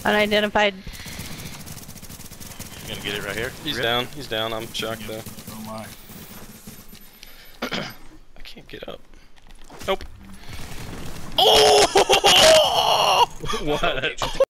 Unidentified. You gonna get it right here? He's Rip. down. He's down. I'm shocked though. Oh my. I can't get up. Nope. Oh! What?